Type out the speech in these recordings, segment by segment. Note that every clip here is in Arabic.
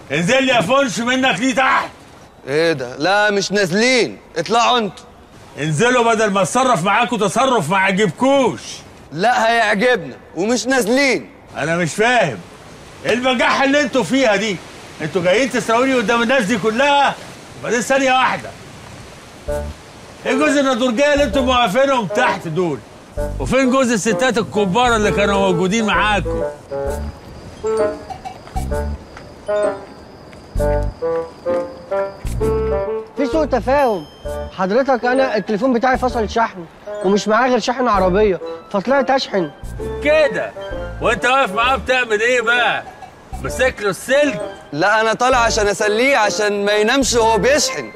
انزل لي يا فنش منك ليه تحت. ايه ده؟ لا مش نازلين، اطلعوا انتوا. انزلوا بدل ما اتصرف معاكوا تصرف ما عجبكوش. لا هيعجبنا ومش نازلين. انا مش فاهم ايه البجاحه اللي انتوا فيها دي؟ انتوا جايين تسرقوني قدام الناس دي كلها؟ بعدين ثانيه واحده، ايه جوز النضورجيه اللي انتوا موقفينهم تحت دول؟ وفين جوز الستات الكبار اللي كانوا موجودين معاكم؟ في سوء تفاهم حضرتك. انا التليفون بتاعي فصل شحن ومش معايا غير شاحن عربيه فطلعت اشحن كده. وانت واقف معاه بتعمل ايه بقى؟ ماسك له السلك؟ لا انا طالع عشان اسليه عشان ما ينامش وهو بيشحن.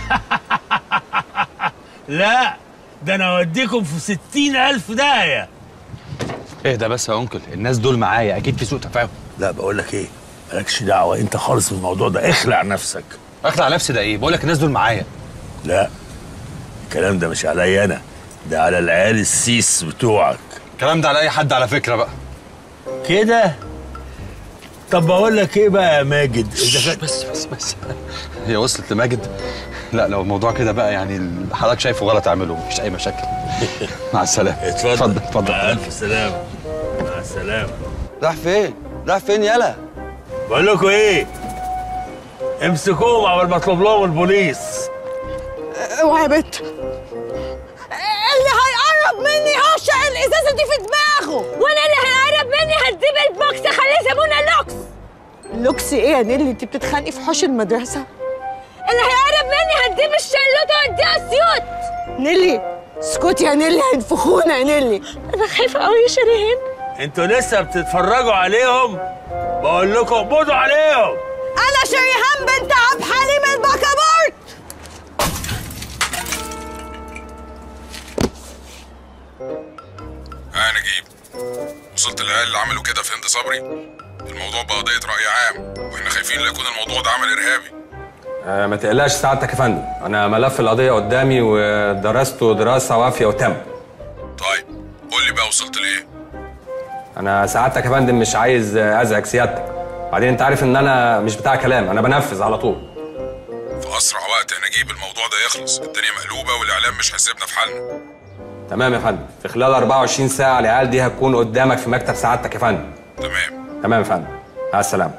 لا ده انا اوديكم في 60,000 داهيه. ايه ده بس يا انكل، الناس دول معايا اكيد في سوء تفاهم. لا بقول لك ايه، مالكش دعوه انت خالص بالموضوع ده، اخلع نفسك. اخلع نفسي ده ايه؟ بقول لك الناس دول معايا. لا الكلام ده مش عليا انا، ده على العيال السيس بتوعك. الكلام ده على اي حد على فكره بقى كده. طب بقول لك ايه بقى يا ماجد، بس هي وصلت لماجد؟ لا لو الموضوع كده بقى يعني اللي حضرتك شايفه غلط اعمله، مفيش اي مشاكل. مع السلامه. اتفضل اتفضل. مع الف سلامه. مع السلامه. راح فين؟ راح فين يالا؟ بقول لكم ايه، امسكوهم قبل ما اطلب لهم البوليس. اوعى يا بت، اللي هيقرب مني هشق الازازه دي في دماغه. وانا اللي هيقرب مني هديب البوكس اخليه زبونه لوكس. لوكس ايه يا نيلي؟ انت بتتخانقي في حوش المدرسه؟ اللي هيقرب مني هديب الشلوت واديها اسيوط. نيلي اسكتي يا نيلي، هينفخونا يا نيلي. انا خايفه قوي يا شيرين. انتوا لسه بتتفرجوا عليهم؟ بقول لكم اقبضوا عليهم. انا شريهان بنت عبد حليم البكابورت. نجيب، وصلت للعيال اللي عملوا كده في هند صبري؟ الموضوع بقى قضية رأي عام واحنا خايفين لا يكون الموضوع ده عمل إرهابي. ما تقلقش سعادتك يا فندم، أنا ملف القضية قدامي ودرسته دراسة وافية وتامة. طيب قول لي بقى وصلت لإيه؟ أنا سعادتك يا فندم مش عايز أزعج سيادتك، بعدين أنت عارف إن أنا مش بتاع كلام، أنا بنفذ على طول. في أسرع وقت يا نجيب الموضوع ده يخلص، الدنيا مقلوبة والإعلام مش هيسيبنا في حالنا. تمام يا فندم، في خلال 24 ساعة العيال دي هتكون قدامك في مكتب سعادتك يا فندم. تمام يا فندم، مع السلامة.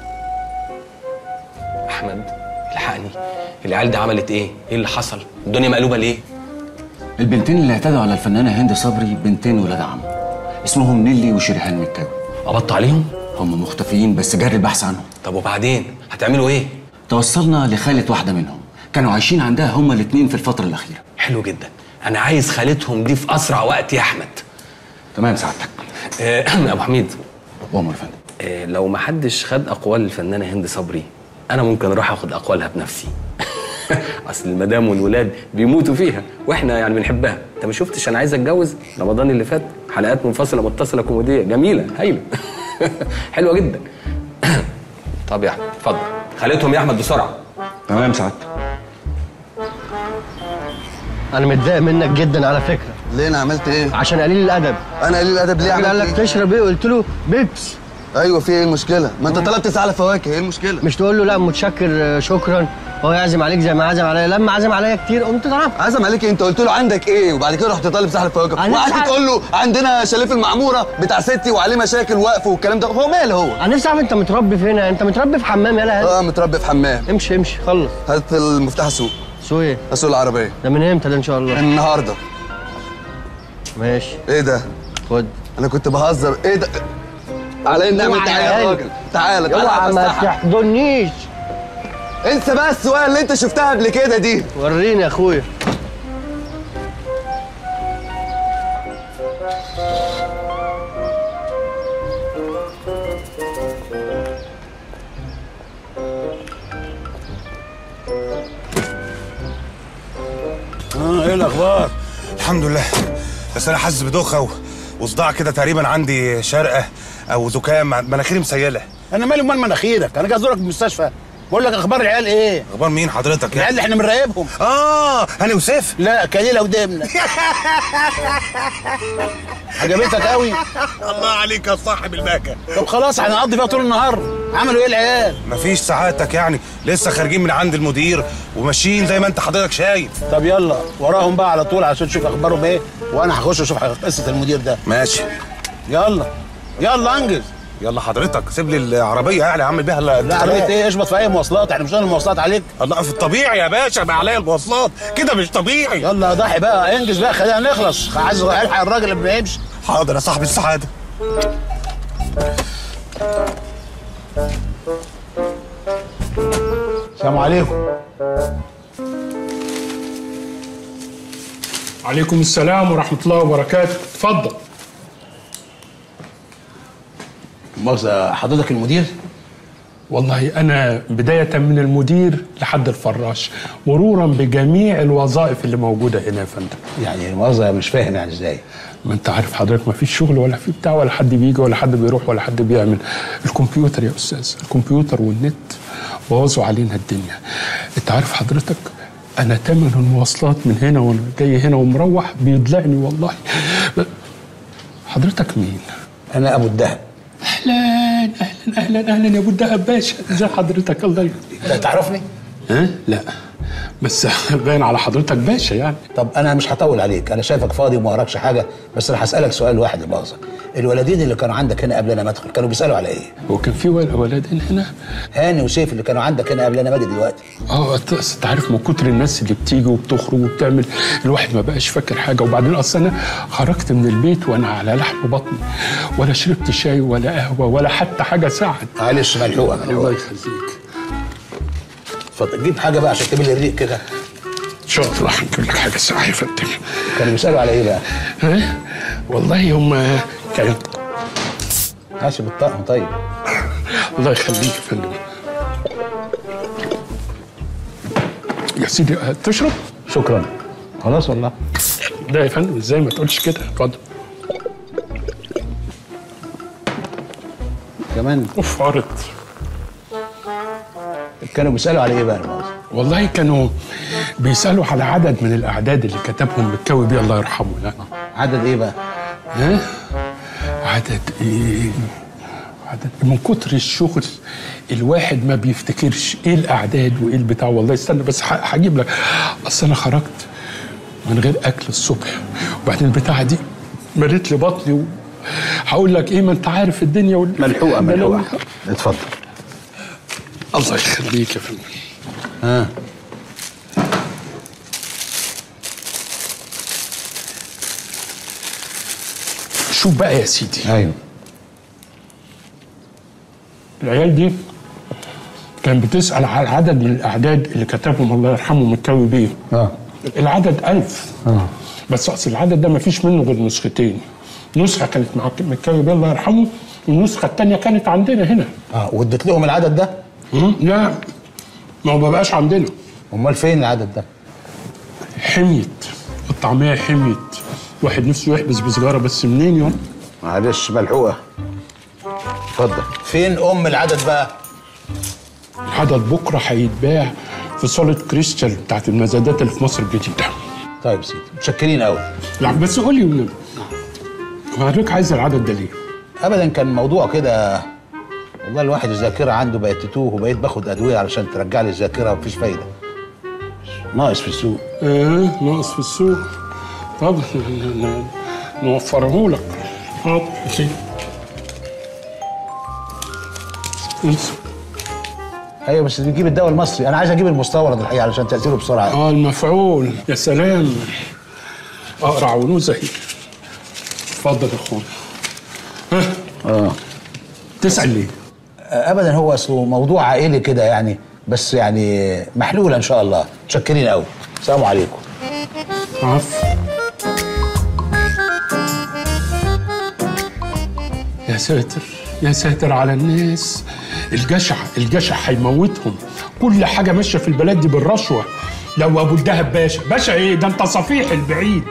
أحمد الحقني، العيال دي عملت إيه؟ إيه اللي حصل؟ الدنيا مقلوبة ليه؟ البنتين اللي اعتدوا على الفنانة هند صبري بنتين ولاد عم، اسمهم نيلي وشريهان مكاوي. قبضتوا عليهم؟ هم مختفيين بس جري البحث عنهم. طب وبعدين؟ هتعملوا إيه؟ توصلنا لخالة واحدة منهم، كانوا عايشين عندها هما الاتنين في الفترة الأخيرة. حلو جدا، أنا عايز خالتهم دي في أسرع وقت يا أحمد. تمام سعادتك. أبو حميد. وأمر يا فندم. لو محدش خد أقوال الفنانة هند صبري، أنا ممكن أروح أخد أقوالها بنفسي. أصل المدام والولاد بيموتوا فيها وإحنا يعني بنحبها. أنت ما شفتش أنا عايز أتجوز رمضان اللي فات؟ حلقات منفصلة متصلة كوميدية جميلة هايلة. حلوة جدا. طب يا أحمد اتفضل، خالتهم يا أحمد بسرعة. تمام سعادتك. انا متضايق منك جدا على فكره. ليه انا عملت ايه؟ عشان قليل الادب. انا قليل الادب ليه؟ عملت قال لك تشرب ايه؟ قلت له بيبس. ايوه في ايه المشكله؟ ما انت طلبت سعر فواكه، ايه المشكله؟ مش تقول له لا متشكر شكرا، هو يعزم عليك زي ما عزم عليا، لما عزم عليا كتير قمت ضربت. عزم عليك انت قلت له عندك ايه؟ وبعد كده رحت طالب سعر فواكه وقعدت تقول له عندنا شاليه في المعموره بتاع ستي وعليه مشاكل وقف والكلام ده. هو ماله هو؟ انا نفسي اعرف انت متربي فين؟ انت متربي في حمام يالا؟ متربي في حمام. امشي امشي خلص. هات المفتاح السوق. سوق ايه؟ اسوق العربيه. ده من امتى ده ان شاء الله؟ النهارده. ماشي. ايه ده؟ خد. انا كنت بهزر. ايه ده؟ على النعمة تعالى يا راجل، تعالى اوعى ما تحضنيش. انسى بقى السواقه اللي انت شفتها قبل كده دي. وريني يا اخويا. ايه الاخبار؟ الحمد لله، بس انا حاسس بدوخه وصداع كده، تقريبا عندي شرقه او زكام، مناخيري مسيله. انا مالي ومال مناخيرك؟ انا جاي ازورك في المستشفى. بقول لك اخبار العيال ايه؟ اخبار مين حضرتك؟ العيال اللي احنا بنراقبهم. هاني وسيف؟ لا كليله ودمنه. عجبتك قوي؟ الله عليك يا صاحب الباكه. طب خلاص هنقضي فيها طول النهار. عملوا ايه العيال؟ مفيش ساعاتك يعني، لسه خارجين من عند المدير وماشيين زي ما انت حضرتك شايف. طب يلا وراهم بقى على طول عشان تشوف اخبارهم ايه، وانا هخش اشوف قصه المدير ده. ماشي. يلا انجز. يلا حضرتك سيب لي العربيه يعني اعمل بيها لا عربيه ايه؟ اشبط في اي مواصلات، احنا مش هنعمل المواصلات عليك. الله في الطبيعي يا باشا، ما عليا المواصلات كده مش طبيعي. يلا يا ضحي بقى انجز بقى، خلينا نخلص، عايز الحق الراجل اللي بيمشي. حاضر يا صاحب السعاده. السلام عليكم. عليكم السلام ورحمة الله وبركاته، اتفضل. مؤاخذة حضرتك المدير؟ والله أنا بداية من المدير لحد الفراش، مرورا بجميع الوظائف اللي موجودة هنا يا فندم. يعني مؤاخذة مش فاهم يعني ازاي؟ ما أنت عارف حضرتك ما فيش شغل ولا في بتاع ولا حد بيجي ولا حد بيروح ولا حد بيعمل. الكمبيوتر يا أستاذ، الكمبيوتر والنت بوظوا علينا الدنيا. أنت عارف حضرتك أنا تمن المواصلات من هنا وأنا جاي هنا ومروح بيضلعني والله. حضرتك مين؟ أنا أبو الدهب. اهلا اهلا اهلا اهلا يا ابو الدهب باشا، ازي حضرتك؟ الله يخليك. انت تعرفني؟ لا بس باين على حضرتك باشا يعني. طب انا مش هطول عليك، انا شايفك فاضي وما وراكش حاجه، بس انا هسالك سؤال واحد لمؤاخذه. الولدين اللي كانوا عندك هنا قبل انا ما ادخل كانوا بيسالوا على ايه؟ هو كان في ولدين هنا؟ هاني وسيف اللي كانوا عندك هنا قبل انا ما اجي دلوقتي. انت عارف من كتر الناس اللي بتيجي وبتخرج وبتعمل الواحد ما بقاش فاكر حاجه. وبعدين اصل انا خرجت من البيت وانا على لحم بطني، ولا شربت شاي ولا قهوه ولا حتى حاجه ساعد. معلش ملحوقه. الله يخليك. اتفضل جيب حاجه بقى عشان تملي الريق كده. ان شاء الله هنجيب لك حاجه ساعه يا فندم. كانوا بيسالوا على ايه بقى؟ والله هم كانوا ماشي بالطقم. طيب الله يخليك يا فندم. يا سيدي تشرب؟ شكرا. خلاص والله. لا يا فندم ازاي ما تقولش كده، اتفضل. كمان اوف عرض. كانوا بيسالوا على ايه بقى الموضوع؟ والله كانوا بيسالوا على عدد من الاعداد اللي كتبهم مكاوي بيه الله يرحمه. لا عدد ايه بقى؟ عدد ايه؟ عدد من كتر الشغل الواحد ما بيفتكرش ايه الاعداد وايه البتاع. والله استنى بس هجيب لك. اصل انا خرجت من غير اكل الصبح، وبعدين البتاعه دي مريت لي بطني هقول لك ايه، ما انت عارف الدنيا ملحوقه ملحوقه. اتفضل. الله يخليك يا فندم. شوف بقى يا سيدي. ايوه. العيال دي كان بتسأل على عدد من الأعداد اللي كتبهم الله يرحمه مكاوي بيه. العدد 1000. بس أصل العدد ده ما فيش منه غير نسختين. نسخة كانت مع مكاوي بيه الله يرحمه، والنسخة التانية كانت عندنا هنا. واديت لهم العدد ده؟ لا ما هو ما بقاش عندنا. امال فين العدد ده؟ حميت الطعمية، حميت. واحد نفسه يحبس بسجارة بس منين يوم؟ معلش ملحوقة. اتفضل. فين العدد بقى؟ العدد بكرة هيتباع في صالة كريستال بتاعت المزادات اللي في مصر الجديدة. طيب يا سيدي متشكرين قوي. لا بس قول لي والنبي، حضرتك عايز العدد ده ليه؟ ابدا كان موضوع كده، والله الواحد الذاكرة عنده بقت تتوه، وبقيت باخد أدوية علشان ترجع لي الذاكرة ومفيش فايدة. ناقص في السوق. ناقص في السوق. طب نوفره لك. حاضر يا سيدي. ايوه بس تجيب الدواء المصري، انا عايز اجيب المستورد الحقيقه علشان تاثيره بسرعه. المفعول. يا سلام، اقرع ونوزه اهي. اتفضل يا اخويا. تسال ليه؟ ابدا هو اصله موضوع عائلي كده يعني، بس يعني محلوله ان شاء الله. متشكرين قوي. السلام عليكم. عفو. يا ساتر يا ساتر على الناس. الجشع هيموتهم. كل حاجه ماشيه في البلد دي بالرشوه. لو ابو الدهب باشا ايه ده، انت صفيح البعيد.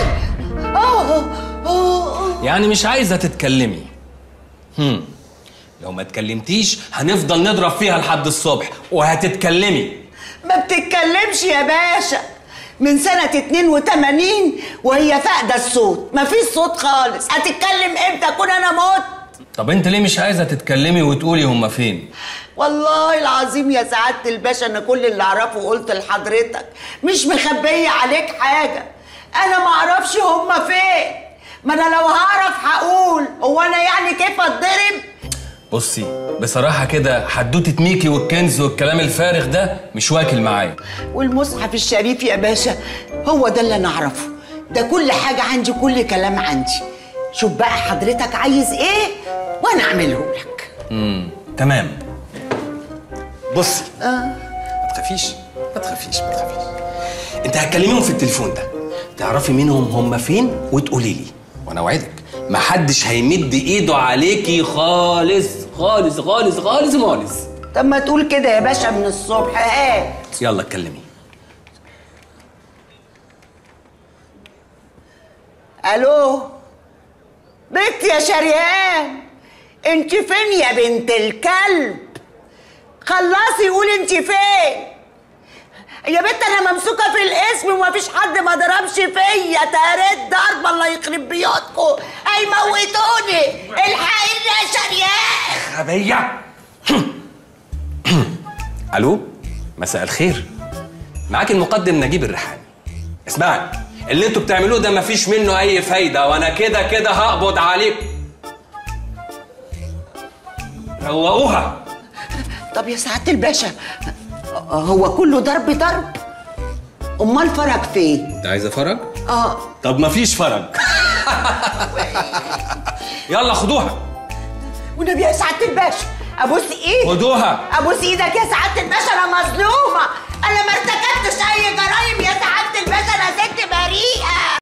يعني مش عايزه تتكلمي. لو ما اتكلمتيش هنفضل نضرب فيها لحد الصبح وهتتكلمي. ما بتتكلمش يا باشا من سنة 82 وهي فاقدة الصوت، مفيش صوت خالص. هتتكلم امتى اكون انا موت؟ طب انت ليه مش عايزه تتكلمي وتقولي هما فين؟ والله العظيم يا سعادة الباشا انا كل اللي اعرفه قلت لحضرتك، مش مخبية عليك حاجة. انا ما اعرفش هما فين، ما انا لو هعرف هقول. هو انا يعني كيف اتضرب؟ بصي بصراحه كده حدوته ميكي والكنز والكلام الفارغ ده مش واكل معايا. والمصحف الشريف يا باشا هو ده اللي انا اعرفه، ده كل حاجة عندي، كل كلام عندي. شوف بقى حضرتك عايز ايه وانا اعمله لك. تمام. بصي ما تخافيش ما تخافيش ما تخافيش. انت هتكلميهم في التليفون ده، تعرفي منهم هم فين وتقولي لي، وانا اوعدك محدش هيمد ايده عليكي خالص خالص خالص خالص خالص. طب ما تقول كده يا باشا من الصبح. هات يلا اتكلمي. الو بنت يا شريهان، انت فين يا بنت الكلب؟ خلصي قولي انت فين يا بنت. انا ممسوكه في الاسم ومفيش حد ما ضربش فيا. تهريت ضربه الله يخرب بيوتكم، هيموتوني. الحقيني يا شريهان. غبيه. الو مساء الخير، معاك المقدم نجيب الريحاني. اسمعي اللي انتوا بتعملوه ده مفيش منه اي فايده، وانا كده كده هقبض عليكم. روقوها. طب يا سعاده الباشا هو كله ضرب؟ امال فرج فين؟ انت عايزه فرج؟ طب مفيش فرج. يلا خدوها. والنبي يا سعاده الباشا ابوس ايدك. خدوها. ابوس ايدك يا سعاده الباشا، انا مظلومه، انا ما ارتكبتش اي جرايم يا سعاده الباشا، انا ست بريئه.